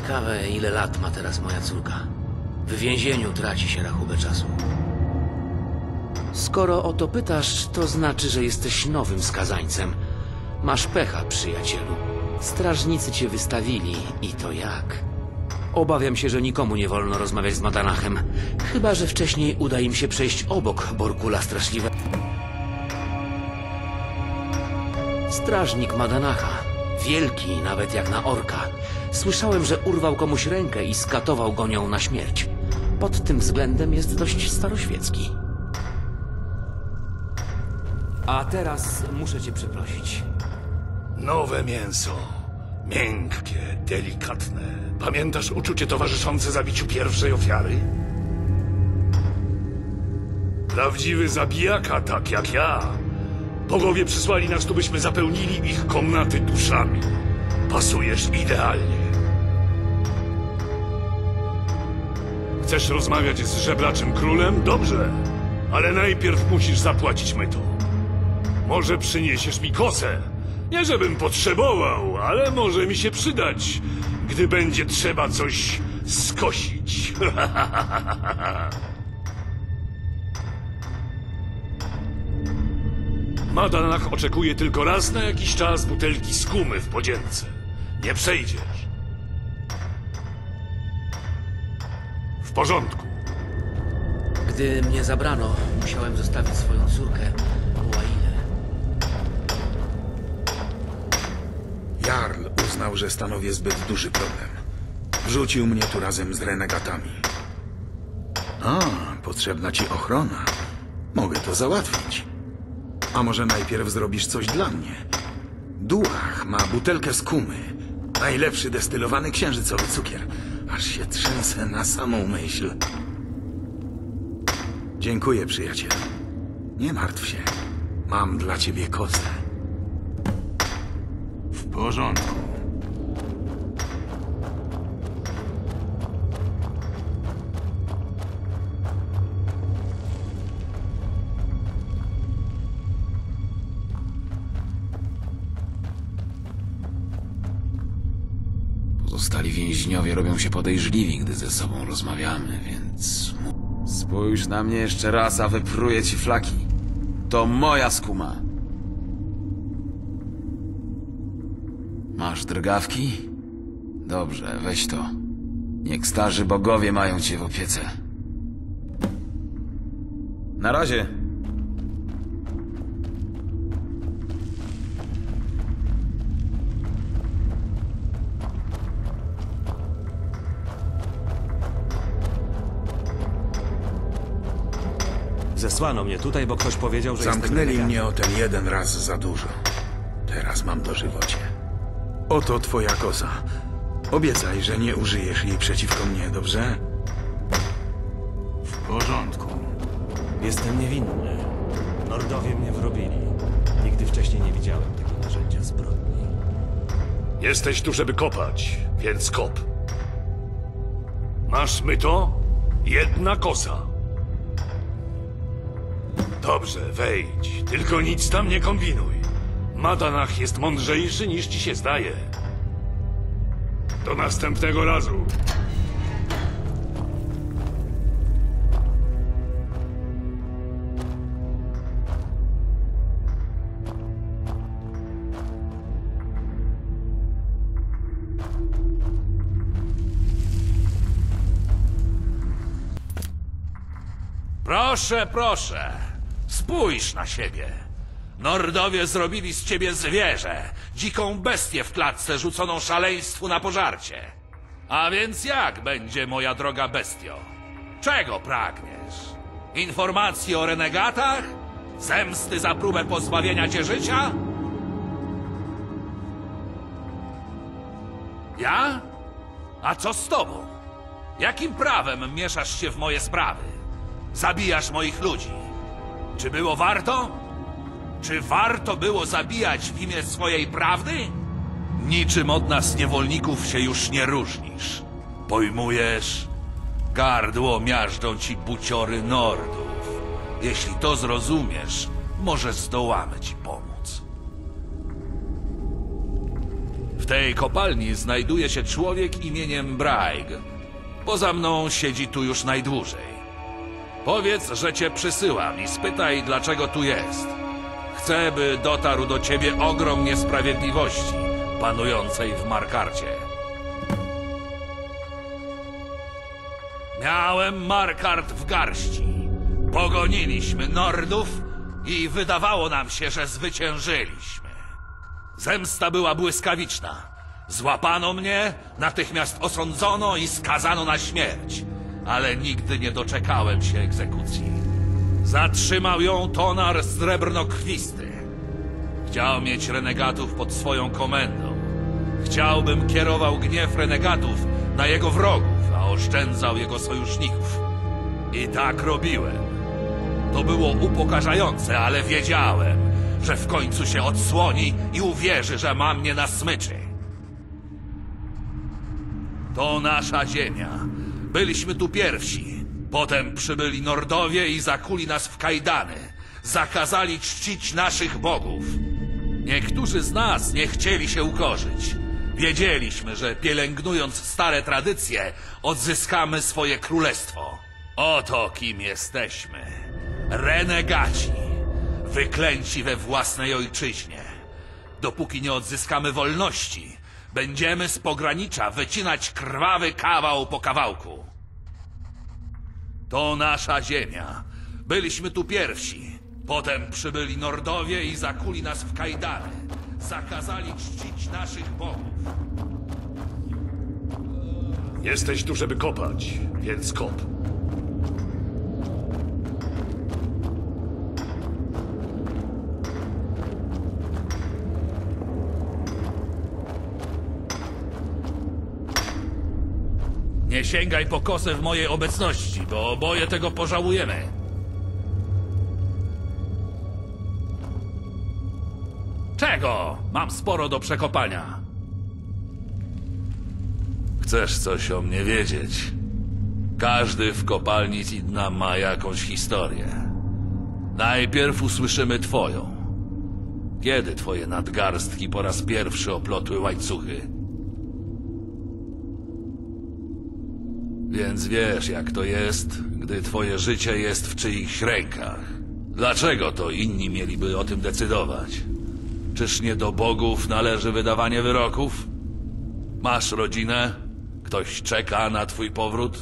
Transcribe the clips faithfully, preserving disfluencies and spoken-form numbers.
Ciekawe, ile lat ma teraz moja córka. W więzieniu traci się rachubę czasu. Skoro o to pytasz, to znaczy, że jesteś nowym skazańcem. Masz pecha, przyjacielu. Strażnicy cię wystawili i to jak? Obawiam się, że nikomu nie wolno rozmawiać z Madanachem. Chyba że wcześniej uda im się przejść obok Borkula Straszliwego. Strażnik Madanacha. Wielki, nawet jak na orka. Słyszałem, że urwał komuś rękę i skatował go nią na śmierć. Pod tym względem jest dość staroświecki. A teraz muszę cię przeprosić. Nowe mięso. Miękkie, delikatne. Pamiętasz uczucie towarzyszące zabiciu pierwszej ofiary? Prawdziwy zabijaka, tak jak ja. Bogowie przysłali nas tu, byśmy zapełnili ich komnaty duszami. Pasujesz idealnie. Chcesz rozmawiać z żeblaczym królem? Dobrze. Ale najpierw musisz zapłacić myto. Może przyniesiesz mi kosę? Nie żebym potrzebował, ale może mi się przydać, gdy będzie trzeba coś skosić. Madanach oczekuje tylko raz na jakiś czas butelki skumy w podzięce. Nie przejdziesz. W porządku. Gdy mnie zabrano, musiałem zostawić swoją córkę, Uailę. Jarl uznał, że stanowię zbyt duży problem. Wrzucił mnie tu razem z renegatami. A, potrzebna ci ochrona. Mogę to załatwić. A może najpierw zrobisz coś dla mnie? Duach ma butelkę skumy. Najlepszy destylowany księżycowy cukier. Aż się trzęsę na samą myśl. Dziękuję, przyjacielu. Nie martw się. Mam dla ciebie kozę. W porządku. Pozostali więźniowie robią się podejrzliwi, gdy ze sobą rozmawiamy, więc... Spójrz na mnie jeszcze raz, a wypruję ci flaki. To moja skuma. Masz drgawki? Dobrze, weź to. Niech starzy bogowie mają cię w opiece. Na razie. Zesłano mnie tutaj, bo ktoś powiedział, że Zamknęli jestem mnie o ten jeden raz za dużo. Teraz mam dożywocie. Oto twoja koza. Obiecaj, że nie użyjesz jej przeciwko mnie, dobrze? W porządku. Jestem niewinny. Nordowie mnie wrobili. Nigdy wcześniej nie widziałem takiego narzędzia zbrodni. Jesteś tu, żeby kopać, więc kop. Masz myto? Jedna kosa. Dobrze, wejdź. Tylko nic tam nie kombinuj. Madanach jest mądrzejszy niż ci się zdaje. Do następnego razu. Proszę, proszę. Spójrz na siebie. Nordowie zrobili z ciebie zwierzę, dziką bestię w klatce rzuconą szaleństwu na pożarcie. A więc jak będzie, moja droga bestio? Czego pragniesz? Informacji o renegatach? Zemsty za próbę pozbawienia cię życia? Ja? A co z tobą? Jakim prawem mieszasz się w moje sprawy? Zabijasz moich ludzi. Czy było warto? Czy warto było zabijać w imię swojej prawdy? Niczym od nas niewolników się już nie różnisz. Pojmujesz? Gardło miażdżą ci buciory Nordów. Jeśli to zrozumiesz, może zdołamy ci pomóc. W tej kopalni znajduje się człowiek imieniem Braig. Poza mną siedzi tu już najdłużej. Powiedz, że cię przysyłam i spytaj, dlaczego tu jest. Chcę, by dotarł do ciebie ogrom niesprawiedliwości panującej w Markarcie. Miałem Markart w garści. Pogoniliśmy Nordów i wydawało nam się, że zwyciężyliśmy. Zemsta była błyskawiczna. Złapano mnie, natychmiast osądzono i skazano na śmierć. Ale nigdy nie doczekałem się egzekucji. Zatrzymał ją Tonar Srebrnokrwisty. Chciał mieć renegatów pod swoją komendą. Chciał, bym kierował gniew renegatów na jego wrogów, a oszczędzał jego sojuszników. I tak robiłem. To było upokarzające, ale wiedziałem, że w końcu się odsłoni i uwierzy, że ma mnie na smyczy. To nasza ziemia. Byliśmy tu pierwsi. Potem przybyli Nordowie i zakuli nas w kajdany. Zakazali czcić naszych bogów. Niektórzy z nas nie chcieli się ukorzyć. Wiedzieliśmy, że pielęgnując stare tradycje, odzyskamy swoje królestwo. Oto kim jesteśmy. Renegaci. Wyklęci we własnej ojczyźnie. Dopóki nie odzyskamy wolności, będziemy z pogranicza wycinać krwawy kawał po kawałku. To nasza ziemia. Byliśmy tu pierwsi. Potem przybyli Nordowie i zakuli nas w kajdany. Zakazali czcić naszych bogów. Jesteś tu, żeby kopać, więc kop. Nie sięgaj po kosę w mojej obecności, bo oboje tego pożałujemy. Czego? Mam sporo do przekopania. Chcesz coś o mnie wiedzieć? Każdy w kopalni Tidna ma jakąś historię. Najpierw usłyszymy twoją. Kiedy twoje nadgarstki po raz pierwszy oplotły łańcuchy? Więc wiesz, jak to jest, gdy twoje życie jest w czyichś rękach. Dlaczego to inni mieliby o tym decydować? Czyż nie do bogów należy wydawanie wyroków? Masz rodzinę? Ktoś czeka na twój powrót?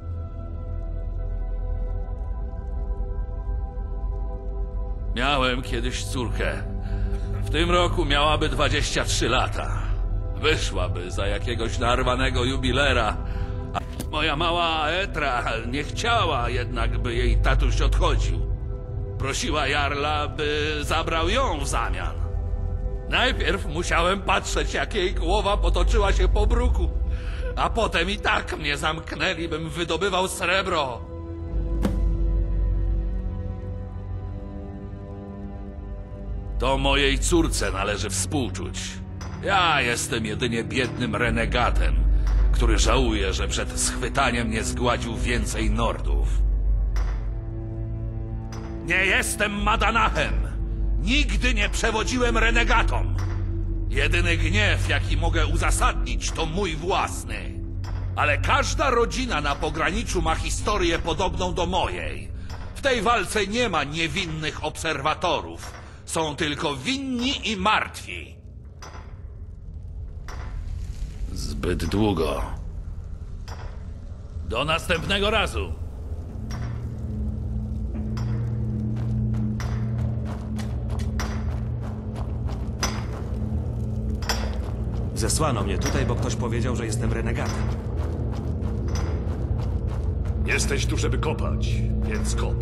Miałem kiedyś córkę. W tym roku miałaby dwadzieścia trzy lata. Wyszłaby za jakiegoś narwanego jubilera. A moja mała Etra nie chciała jednak, by jej tatuś odchodził. Prosiła Jarla, by zabrał ją w zamian. Najpierw musiałem patrzeć, jak jej głowa potoczyła się po bruku. A potem i tak mnie zamknęli, bym wydobywał srebro. To mojej córce należy współczuć. Ja jestem jedynie biednym renegatem, który żałuje, że przed schwytaniem nie zgładził więcej Nordów. Nie jestem Madanachem. Nigdy nie przewodziłem renegatom. Jedyny gniew, jaki mogę uzasadnić, to mój własny. Ale każda rodzina na pograniczu ma historię podobną do mojej. W tej walce nie ma niewinnych obserwatorów. Są tylko winni i martwi. Zbyt długo. Do następnego razu. Zesłano mnie tutaj, bo ktoś powiedział, że jestem renegatem. Jesteś tu, żeby kopać, więc kop.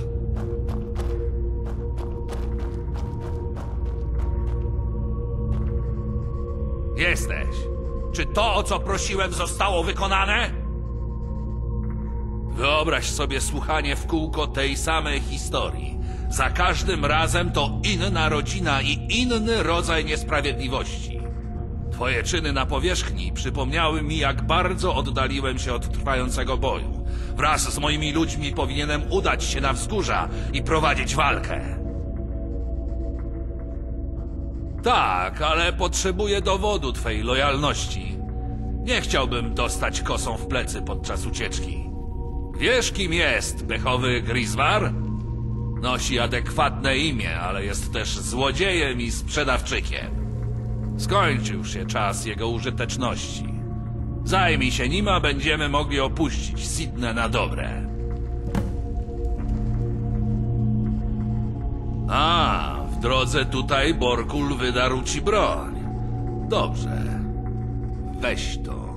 Jesteś. Czy to, o co prosiłem, zostało wykonane? Wyobraź sobie słuchanie w kółko tej samej historii. Za każdym razem to inna rodzina i inny rodzaj niesprawiedliwości. Twoje czyny na powierzchni przypomniały mi, jak bardzo oddaliłem się od trwającego boju. Wraz z moimi ludźmi powinienem udać się na wzgórza i prowadzić walkę. Tak, ale potrzebuję dowodu twej lojalności. Nie chciałbym dostać kosą w plecy podczas ucieczki. Wiesz, kim jest pechowy Griswar? Nosi adekwatne imię, ale jest też złodziejem i sprzedawczykiem. Skończył się czas jego użyteczności. Zajmij się nim, a będziemy mogli opuścić Sydney na dobre. A, w drodze tutaj Borkul wydarł ci broń. Dobrze. Weź to.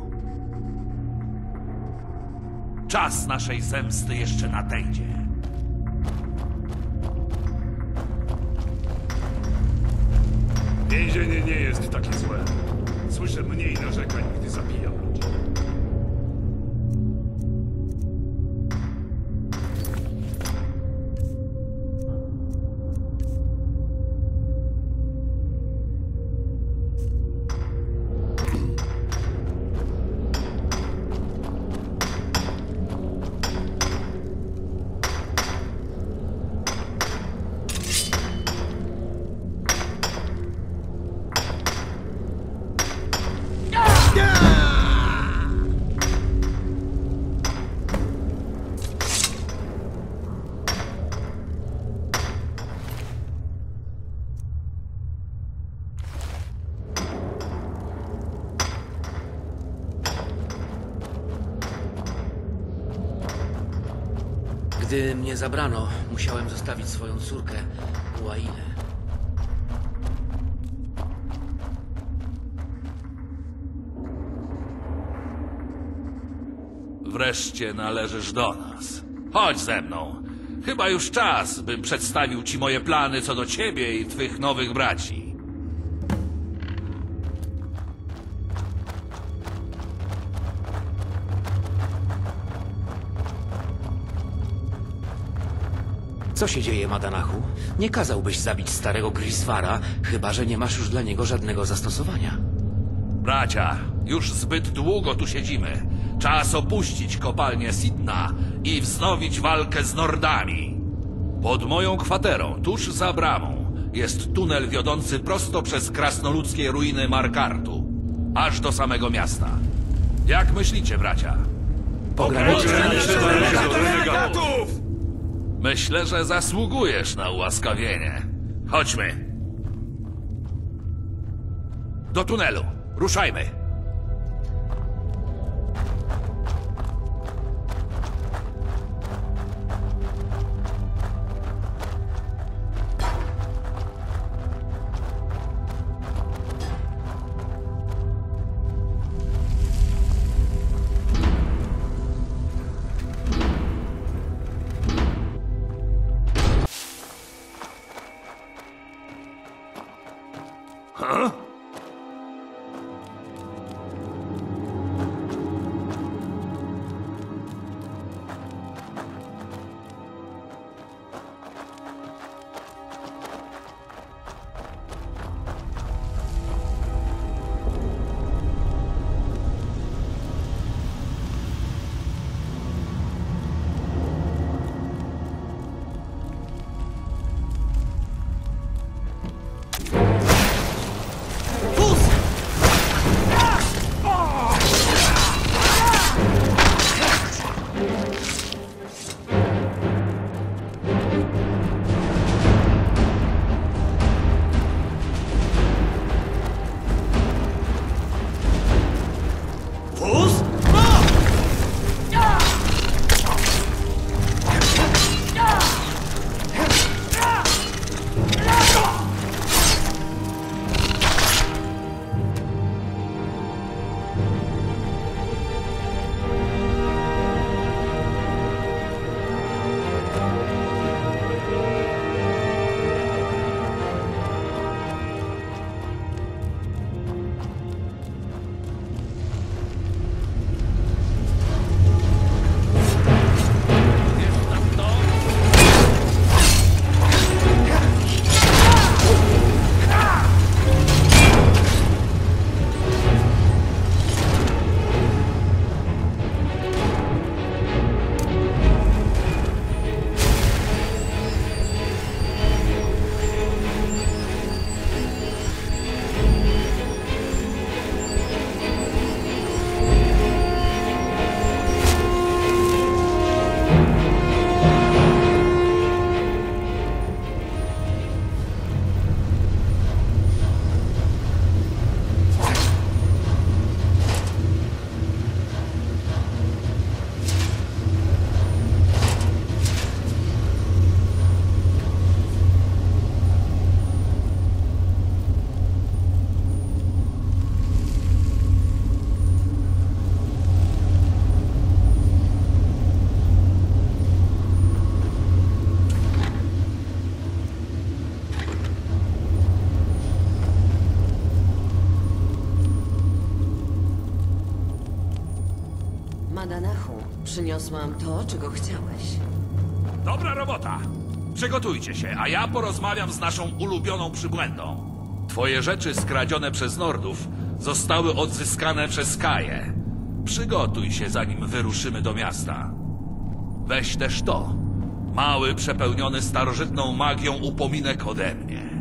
Czas naszej zemsty jeszcze nadejdzie. Więzienie nie jest takie złe. Słyszę mniej narzekań, gdy zabijam ludzi. Gdy mnie zabrano, musiałem zostawić swoją córkę, Uainę. Wreszcie należysz do nas. Chodź ze mną. Chyba już czas, bym przedstawił ci moje plany co do ciebie i twych nowych braci. Co się dzieje, Madanachu? Nie kazałbyś zabić starego Griswara, chyba że nie masz już dla niego żadnego zastosowania. Bracia, już zbyt długo tu siedzimy. Czas opuścić kopalnię Sidna i wznowić walkę z Nordami. Pod moją kwaterą, tuż za bramą, jest tunel wiodący prosto przez krasnoludzkie ruiny Markartu, aż do samego miasta. Jak myślicie, bracia? Renegatów! Myślę, że zasługujesz na ułaskawienie. Chodźmy. Do tunelu. Ruszajmy. Przyniosłam to, czego chciałeś. Dobra robota. Przygotujcie się, a ja porozmawiam z naszą ulubioną przybłędą. Twoje rzeczy skradzione przez Nordów zostały odzyskane przez Kaję. Przygotuj się, zanim wyruszymy do miasta. Weź też to. Mały, przepełniony starożytną magią upominek ode mnie.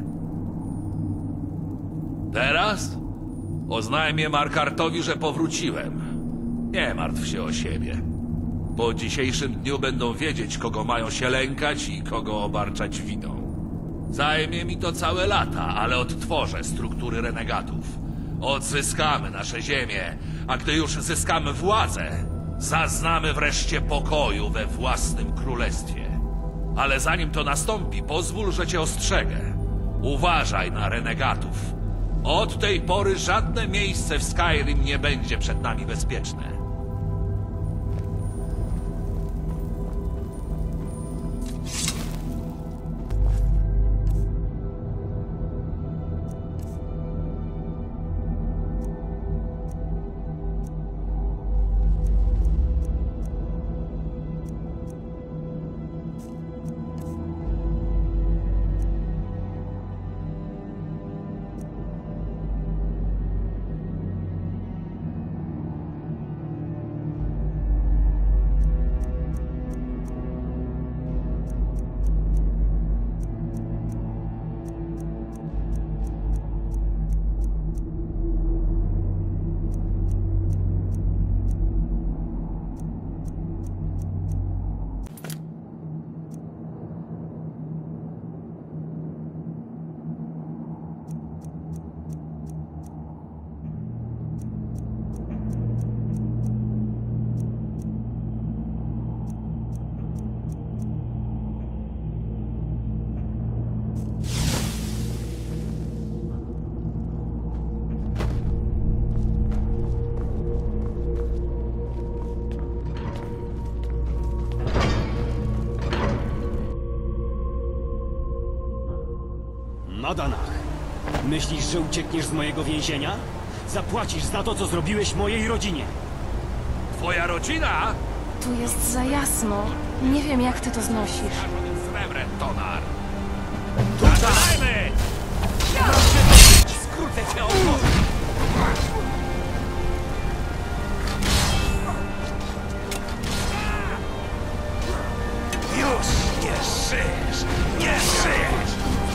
Teraz oznajmię Markartowi, że powróciłem. Nie martw się o siebie. Po dzisiejszym dniu będą wiedzieć, kogo mają się lękać i kogo obarczać winą. Zajmie mi to całe lata, ale odtworzę struktury renegatów. Odzyskamy nasze ziemię, a gdy już zyskamy władzę, zaznamy wreszcie pokoju we własnym królestwie. Ale zanim to nastąpi, pozwól, że cię ostrzegę. Uważaj na renegatów. Od tej pory żadne miejsce w Skyrim nie będzie przed nami bezpieczne. Adanach, myślisz, że uciekniesz z mojego więzienia? Zapłacisz za to, co zrobiłeś mojej rodzinie. Twoja rodzina? Tu jest za jasno. Nie wiem, jak ty to znosisz. Srebrem, Tonar. Zaczynajmy! Skrócę cię od głowy. Już nie żyjesz! Nie żyjesz!